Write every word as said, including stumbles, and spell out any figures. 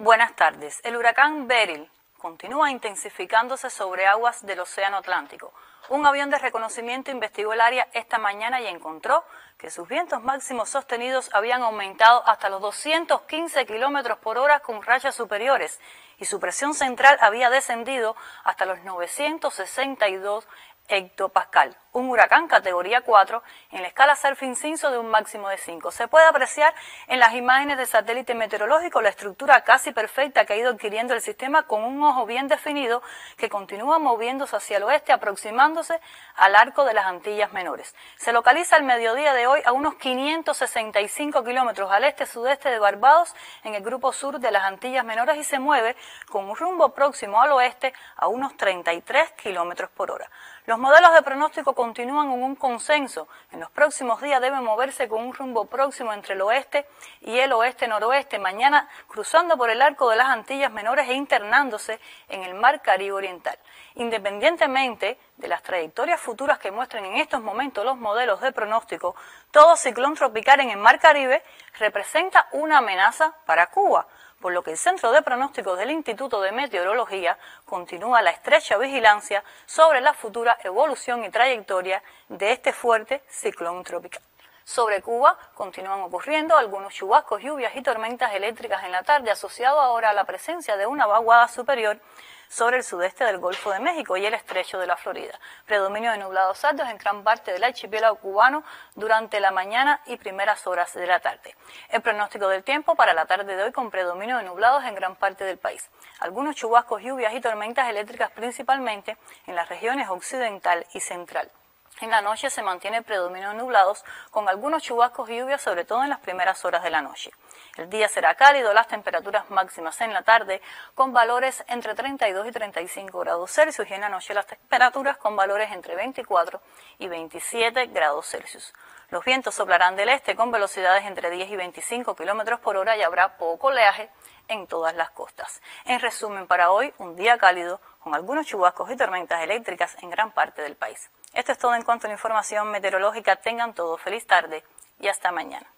Buenas tardes. El huracán Beryl continúa intensificándose sobre aguas del Océano Atlántico. Un avión de reconocimiento investigó el área esta mañana y encontró que sus vientos máximos sostenidos habían aumentado hasta los doscientos quince kilómetros por hora con rachas superiores y su presión central había descendido hasta los novecientos sesenta y dos hectopascal, un huracán categoría cuatro en la escala Saffir-Simpson de un máximo de cinco. Se puede apreciar en las imágenes de satélite meteorológico la estructura casi perfecta que ha ido adquiriendo el sistema con un ojo bien definido que continúa moviéndose hacia el oeste, aproximándose al arco de las Antillas Menores. Se localiza al mediodía de hoy a unos quinientos sesenta y cinco kilómetros al este-sudeste de Barbados en el grupo sur de las Antillas Menores y se mueve con un rumbo próximo al oeste a unos treinta y tres kilómetros por hora. Los modelos de pronóstico continúan en un consenso. En los próximos días debe moverse con un rumbo próximo entre el oeste y el oeste-noroeste, mañana cruzando por el arco de las Antillas Menores e internándose en el Mar Caribe Oriental. Independientemente de las trayectorias futuras que muestren en estos momentos los modelos de pronóstico, todo ciclón tropical en el Mar Caribe representa una amenaza para Cuba, por lo que el Centro de Pronósticos del Instituto de Meteorología continúa la estrecha vigilancia sobre la futura evolución y trayectoria de este fuerte ciclón tropical. Sobre Cuba continúan ocurriendo algunos chubascos, lluvias y tormentas eléctricas en la tarde, asociado ahora a la presencia de una vaguada superior sobre el sudeste del Golfo de México y el estrecho de la Florida. Predominio de nublados altos en gran parte del archipiélago cubano durante la mañana y primeras horas de la tarde. El pronóstico del tiempo para la tarde de hoy con predominio de nublados en gran parte del país. Algunos chubascos, lluvias y tormentas eléctricas principalmente en las regiones occidental y central. En la noche se mantiene el predominio de nublados con algunos chubascos y lluvias, sobre todo en las primeras horas de la noche. El día será cálido, las temperaturas máximas en la tarde con valores entre treinta y dos y treinta y cinco grados Celsius y en la noche las temperaturas con valores entre veinticuatro y veintisiete grados Celsius. Los vientos soplarán del este con velocidades entre diez y veinticinco kilómetros por hora y habrá poco oleaje en todas las costas. En resumen, para hoy, un día cálido con algunos chubascos y tormentas eléctricas en gran parte del país. Esto es todo en cuanto a la información meteorológica. Tengan todo feliz tarde y hasta mañana.